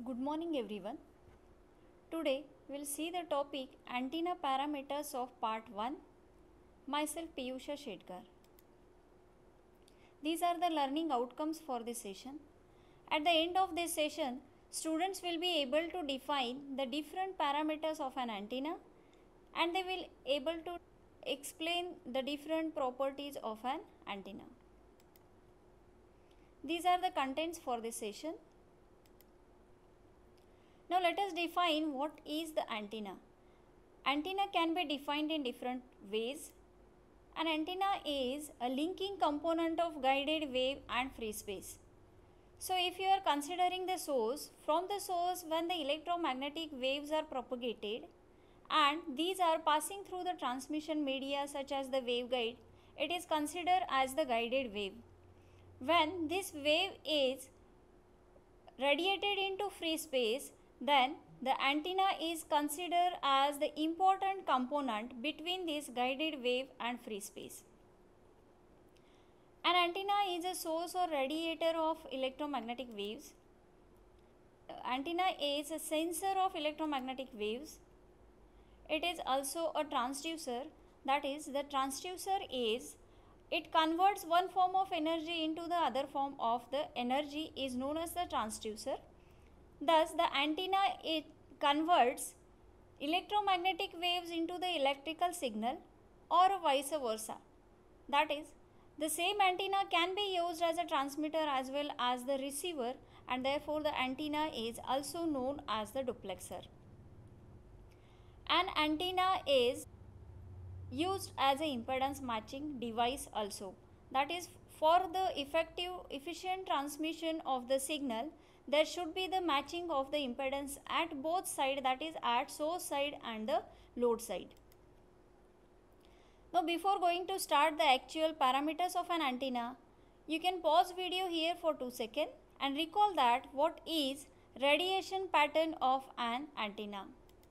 Good morning everyone. Today we will see the topic antenna parameters of part 1. Myself Piyusha Shetgar. These are the learning outcomes for this session. At the end of this session, students will be able to define the different parameters of an antenna and they will able to explain the different properties of an antenna. These are the contents for this session. Now let us define what is the antenna. Antenna can be defined in different ways. An antenna is a linking component of guided wave and free space. So if you are considering the source, from the source when the electromagnetic waves are propagated and these are passing through the transmission media such as the waveguide, it is considered as the guided wave. When this wave is radiated into free space, then the antenna is considered as the important component between this guided wave and free space. An antenna is a source or radiator of electromagnetic waves. Antenna is a sensor of electromagnetic waves. It is also a transducer. That is, the transducer is, it converts one form of energy into the other form of the energy is known as the transducer. Thus, the antenna, it converts electromagnetic waves into the electrical signal or vice versa. That is, the same antenna can be used as a transmitter as well as the receiver, and therefore the antenna is also known as the duplexer. An antenna is used as an impedance matching device also. That is, for the efficient transmission of the signal, there should be the matching of the impedance at both sides, that is at source side and the load side. Now before going to start the actual parameters of an antenna, you can pause video here for 2 seconds and recall that what is radiation pattern of an antenna.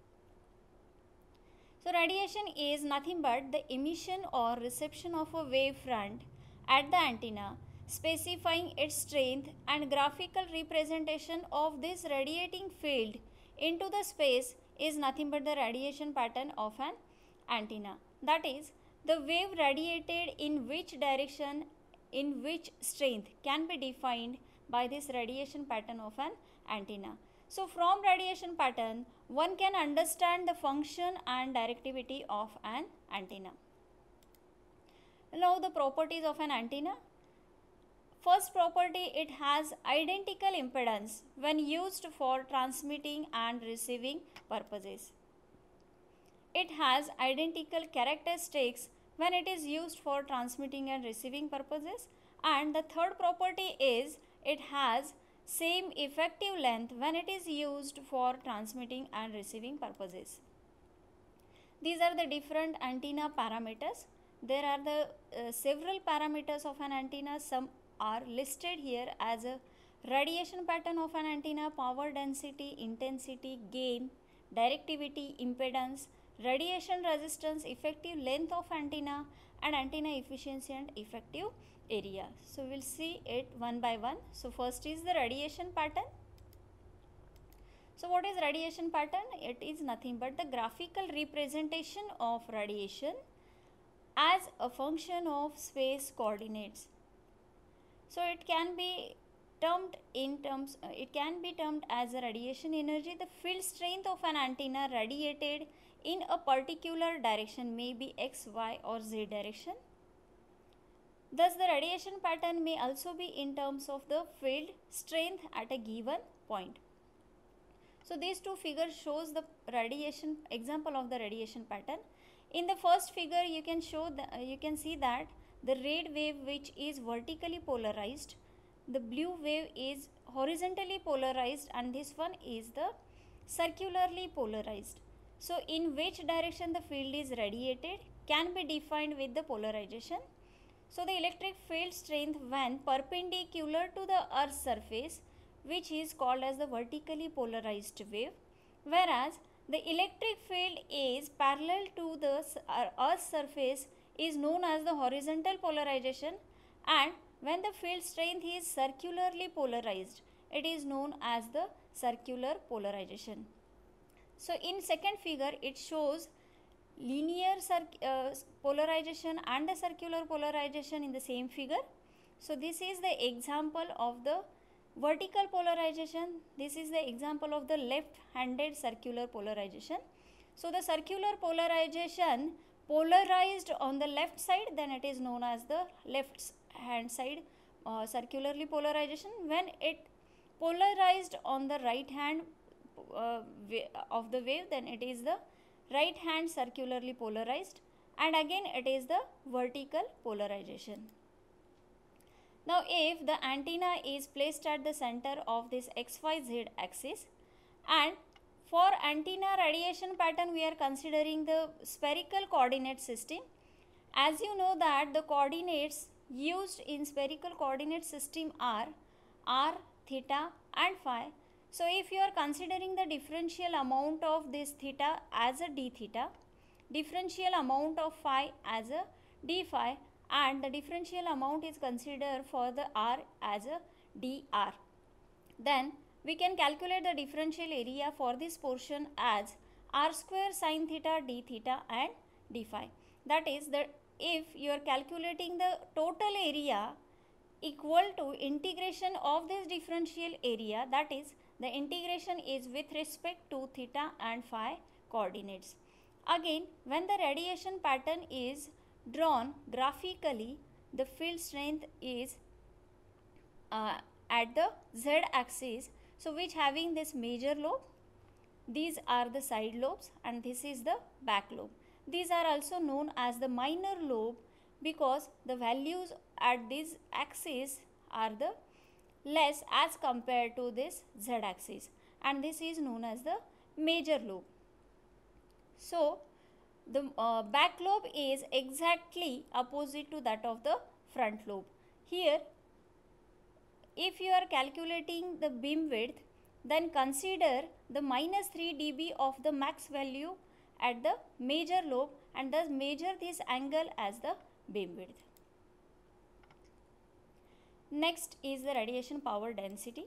So radiation is nothing but the emission or reception of a wave front at the antenna, specifying its strength, and graphical representation of this radiating field into the space is nothing but the radiation pattern of an antenna. That is, the wave radiated in which direction, in which strength can be defined by this radiation pattern of an antenna. So from radiation pattern, one can understand the function and directivity of an antenna. Now the properties of an antenna. First property, it has identical impedance when used for transmitting and receiving purposes. It has identical characteristics when it is used for transmitting and receiving purposes. And the third property is it has same effective length when it is used for transmitting and receiving purposes. These are the different antenna parameters. There are the several parameters of an antenna. Some are listed here as a radiation pattern of an antenna, power density, intensity, gain, directivity, impedance, radiation resistance, effective length of antenna, and antenna efficiency and effective area. So we will see it one by one. So first is the radiation pattern. So what is radiation pattern? It is nothing but the graphical representation of radiation as a function of space coordinates. So it can be termed as a radiation energy. The field strength of an antenna radiated in a particular direction may be x, y or z direction. Thus the radiation pattern may also be in terms of the field strength at a given point. So these two figures shows the radiation example of the radiation pattern. In the first figure you can see that the red wave which is vertically polarized, the blue wave is horizontally polarized, and this one is the circularly polarized. So in which direction the field is radiated can be defined with the polarization. So the electric field strength when perpendicular to the earth's surface, which is called as the vertically polarized wave, whereas the electric field is parallel to the earth's surface is known as the horizontal polarization, and when the field strength is circularly polarized, it is known as the circular polarization. So in second figure it shows linear polarization and the circular polarization in the same figure. So this is the example of the vertical polarization. This is the example of the left-handed circular polarization. So the circular polarization polarized on the left side, then it is known as the left hand side circularly polarization. When it polarized on the right hand of the wave, then it is the right hand circularly polarized, and again it is the vertical polarization. Now if the antenna is placed at the center of this XYZ axis, and for antenna radiation pattern we are considering the spherical coordinate system. As you know that the coordinates used in spherical coordinate system are r, theta and phi. So if you are considering the differential amount of this theta as a d theta, differential amount of phi as a d phi, and the differential amount is considered for the r as a dr, then we can calculate the differential area for this portion as r square sin theta d theta and d phi. That is that if you are calculating the total area equal to integration of this differential area, that is the integration is with respect to theta and phi coordinates. Again, when the radiation pattern is drawn graphically, the field strength is at the z axis, so which having this major lobe, these are the side lobes, and this is the back lobe. These are also known as the minor lobe because the values at this axis are the less as compared to this z axis, and this is known as the major lobe. So the back lobe is exactly opposite to that of the front lobe. Here if you are calculating the beam width, then consider the minus 3 dB of the max value at the major lobe and thus measure this angle as the beam width. Next is the radiation power density.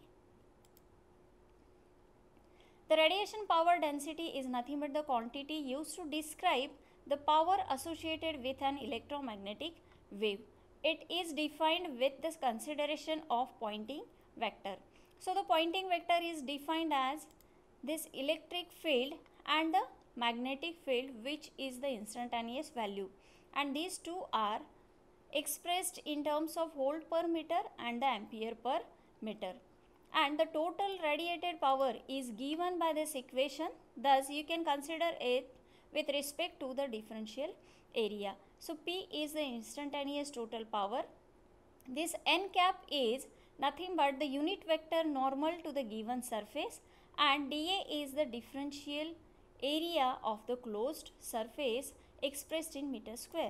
The radiation power density is nothing but the quantity used to describe the power associated with an electromagnetic wave. It is defined with this consideration of Poynting vector. So the Poynting vector is defined as this electric field and the magnetic field, which is the instantaneous value, and these two are expressed in terms of volt per meter and the ampere per meter, and the total radiated power is given by this equation. Thus you can consider it with respect to the differential area. So P is the instantaneous total power. This n cap is nothing but the unit vector normal to the given surface, and dA is the differential area of the closed surface expressed in meter square.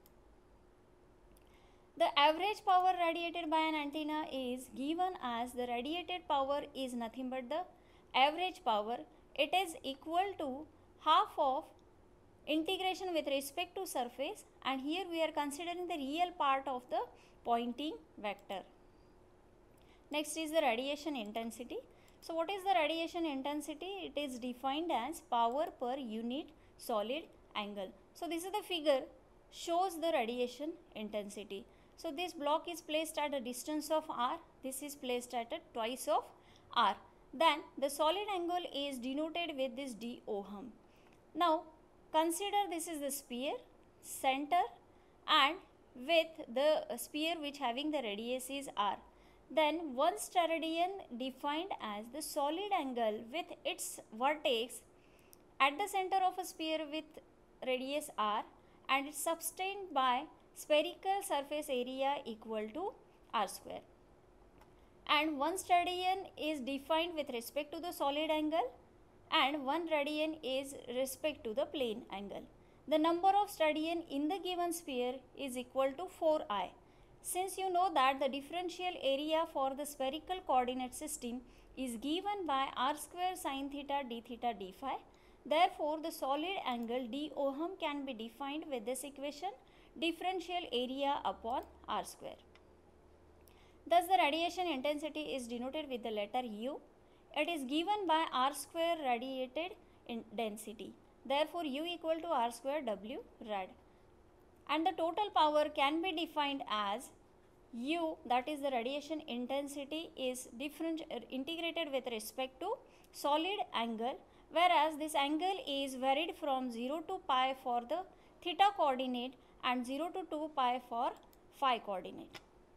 The average power radiated by an antenna is given as the radiated power is nothing but the average power. It is equal to half of integration with respect to surface, and here we are considering the real part of the Poynting vector. Next is the radiation intensity. So what is the radiation intensity? It is defined as power per unit solid angle. So this is the figure shows the radiation intensity. So this block is placed at a distance of r, this is placed at a twice of r. Then the solid angle is denoted with this d ohm. Now consider this is the sphere, center, and with the sphere which having the radius is r. Then 1 steradian defined as the solid angle with its vertex at the center of a sphere with radius r, and it's sustained by spherical surface area equal to r square. And 1 steradian is defined with respect to the solid angle, and 1 radian is respect to the plane angle. The number of steradian in the given sphere is equal to 4i. Since you know that the differential area for the spherical coordinate system is given by r square sin theta d theta d phi, therefore the solid angle d ohm can be defined with this equation, differential area upon r square. Thus the radiation intensity is denoted with the letter U. It is given by R square radiated density. Therefore U equal to R square W rad. And the total power can be defined as U, that is the radiation intensity, is integrated with respect to solid angle, whereas this angle is varied from 0 to pi for the theta coordinate and 0 to 2 pi for phi coordinate.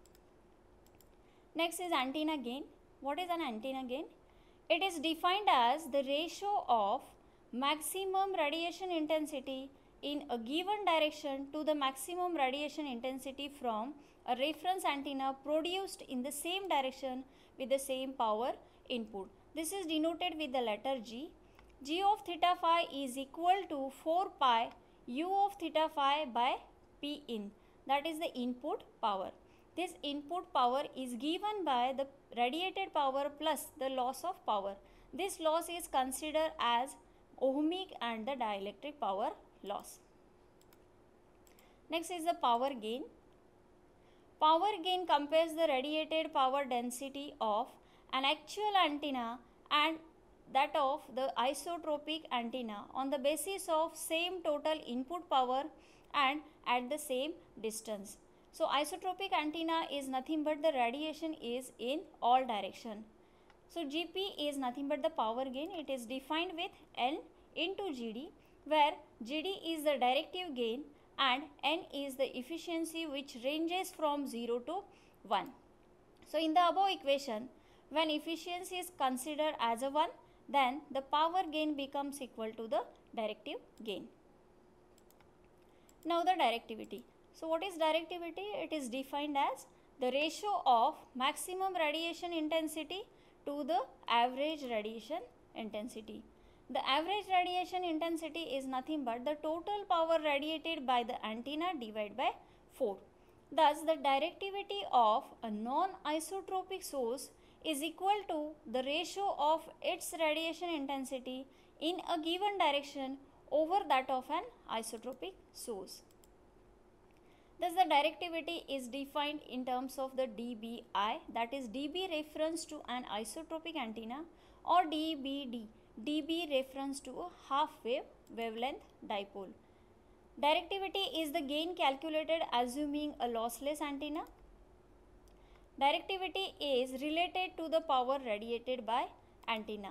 Next is antenna gain. What is an antenna gain? It is defined as the ratio of maximum radiation intensity in a given direction to the maximum radiation intensity from a reference antenna produced in the same direction with the same power input. This is denoted with the letter G. G of theta phi is equal to 4 pi U of theta phi by P in, that is the input power. This input power is given by the radiated power plus the loss of power. This loss is considered as ohmic and the dielectric power loss. Next is the power gain. Power gain compares the radiated power density of an actual antenna and that of the isotropic antenna on the basis of same total input power and at the same distance. So isotropic antenna is nothing but the radiation is in all direction. So GP is nothing but the power gain. It is defined with N into GD, where GD is the directive gain and N is the efficiency, which ranges from 0 to 1. So in the above equation, when efficiency is considered as a 1, then the power gain becomes equal to the directive gain. Now the directivity. So what is directivity? It is defined as the ratio of maximum radiation intensity to the average radiation intensity. The average radiation intensity is nothing but the total power radiated by the antenna divided by 4. Thus, the directivity of a non-isotropic source is equal to the ratio of its radiation intensity in a given direction over that of an isotropic source. Thus, the directivity is defined in terms of the dBi, that is dB reference to an isotropic antenna, or dBd, dB reference to a half wave wavelength dipole. Directivity is the gain calculated assuming a lossless antenna. Directivity is related to the power radiated by antenna.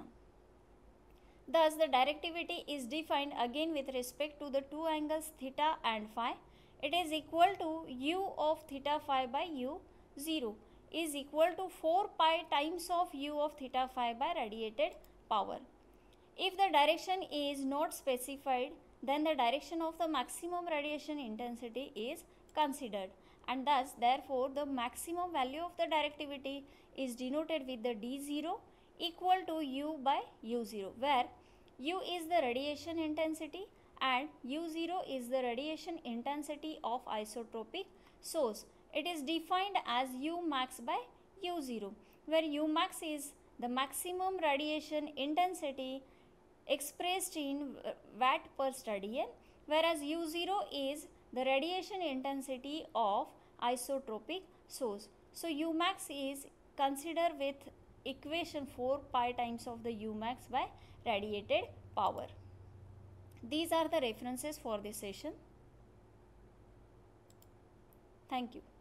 Thus, the directivity is defined again with respect to the two angles theta and phi. It is equal to U of theta phi by U0 is equal to 4 pi times of U of theta phi by radiated power. If the direction is not specified, then the direction of the maximum radiation intensity is considered, and thus therefore the maximum value of the directivity is denoted with the D0 equal to U by U0, where U is the radiation intensity and U0 is the radiation intensity of isotropic source. It is defined as U max by U0, where U max is the maximum radiation intensity expressed in watt per radian, whereas U0 is the radiation intensity of isotropic source. So U max is considered with equation 4 pi times of the U max by radiated power. These are the references for this session. Thank you.